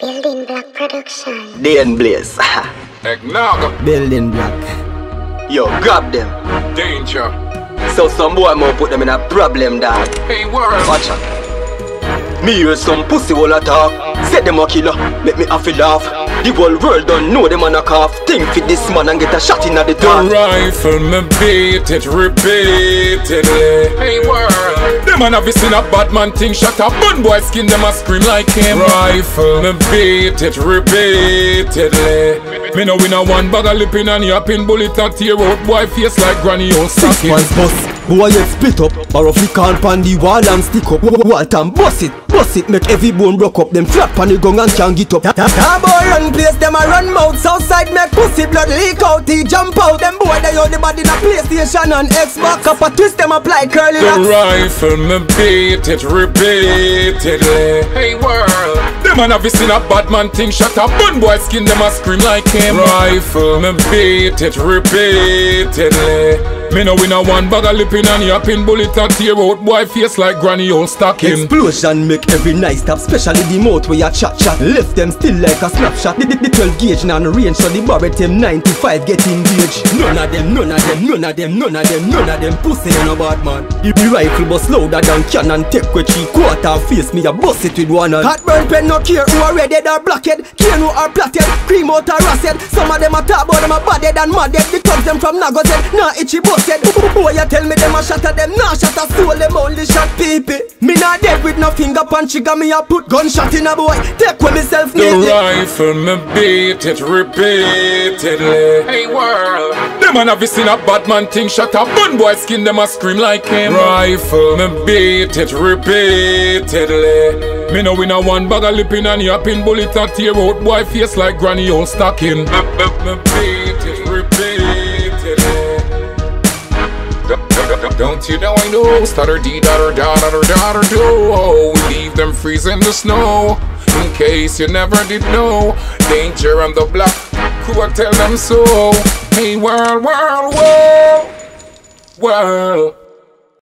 Building Block Production. Dan Blaze. Eggnog. Building Block. Yo, grab them. Danger. So some boy more put them in a problem, dog. Hey, world. Watch out. Me hear some pussy all a talk. Say them a killer, make me have to laugh. The whole world don't know them on a cough. Think fit this man and get a shot in at the top. The rifle, me beat it repeatedly. Hey, world. Them man have seen a bad man thing shot up. Bun boy skin them a scream like him. Rifle, me beat it repeatedly. Me know win a one bag of lipping and yapping. Bullet a tear out boy face like granny old 6 stocking. months bust. Who I get split up, or if you can't pan the wall and stick up. Walt and bust it, make every bone broke up. Them flat pan the gun and can't get up. That boy run place, them a run mouth. Southside make pussy blood leak out. He jump out, them boy they on the body in a PlayStation and Xbox. Up a twist, them apply curly The locks. rifle, me beat it repeatedly. Hey, world. Them man have seen a bad man thing shot up. Bun boy skin them a scream like him. Rifle, me beat it repeatedly. Me know win a one bag of lipping and yapping. Bullet a tear out boy face like granny old stocking. Explosion make every night stop, especially the mouth where you chat. Left them still like a snapshot. The 12 gauge now on range, so the Barrett M95 get engaged. None of them pussy no bad man. The rifle bust louder than cannon. Take with 3/4 face, me a bust it with one hand. Hot burn pen no care who are redhead or blackhead. Cane who are platted, cream out or rusted. Some of them a talk about them a bad head and mad head. The thugs them from Nagos head, nah itchy busted. Boy you tell me them a shot at them, nah shot a soul. Them only shot people. Me not dead with no finger punch, trigger me a put gunshot in a boy. Take with myself The rifle, me beat it repeatedly. Hey, world. Them man have seen a bad man thing shot up. Bun boy skin them a scream like him. Rifle, me beat it repeatedly. Me know win a one bag of lipping and yapping. Bullet a tear out boy face like granny old stocking. Me beat it repeatedly. Don't you know I know? Stutter dee daughter do. Oh, we leave them freeze in the snow. In case you never did know, danger on the block. Who I tell them so? Hey, world.